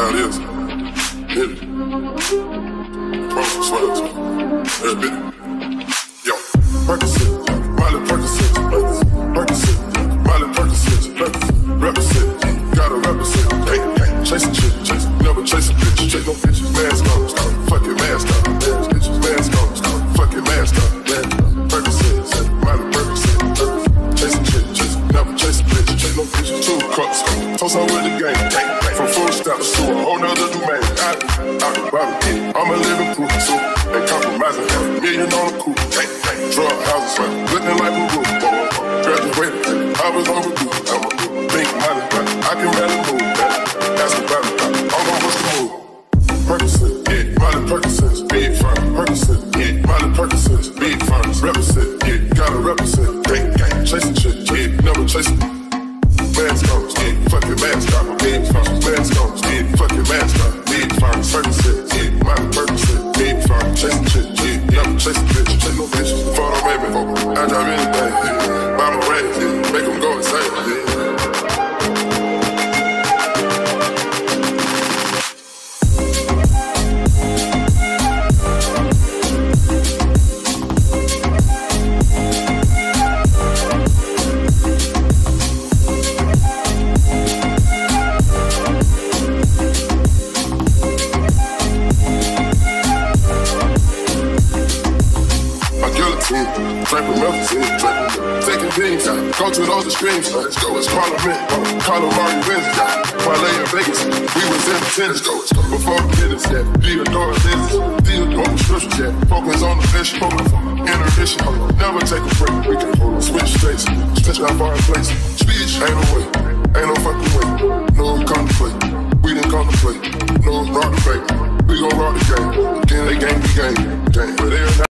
how it is. Hit it. Promise sweats. Hit it. Yo, Percocet, Miley Percocet, Percocet, Miley Percocet, represent, gotta represent. Hey, hey, chasing shit, never chasing bitches, chase no bitches. Mask on, fuck your mask on, bitches. Mask on, fuck your mask on. Percocet, Miley Percocet, chasing shit, never chasing bitches, chase no bitches. 2 cups, toast on with the game. From full stop to a whole nother domain. Out the barbecue, I'm a living proof, so ain't compromising. $1 million on the coupe, drug houses, looking like a roof. Graduated, I was overdue. I'm a big money, I can barely move. Ask about it, I'm gon' bust the move. Percocet, yeah, Miley Percocet, big firm. Percocet, yeah, Miley Percocet, big firms. Represent, yeah, gotta represent. Gang, chasing shit, yeah, never chasing. Mask on, yeah, fuck your mask on, big firms. Mask on, yeah, fuck your mask on, big firms. Percocet, yeah, Miley Percocet, big firms. Chasing shit, yeah, never chasing bitches, chase no bitches. Photo baby, I drive anything, yeah. Buy my rings, yeah, make them go insane, yeah. Trapping melting, taking beams, go to those extremes. Let's go, it's Parliament, call them Mario Benz, parlay in Vegas. We was in the tennis, go, before the business, yeah. Theodore business, Theodore prescriptions, yeah. Focus on the mission, intermission, never take a break. We can switch states, stretch out far in place. Speech ain't no way, ain't no fucking way. No contemplate, we didn't contemplate. No rock the fake, we gon' rock the game. Again, they game, but they're not.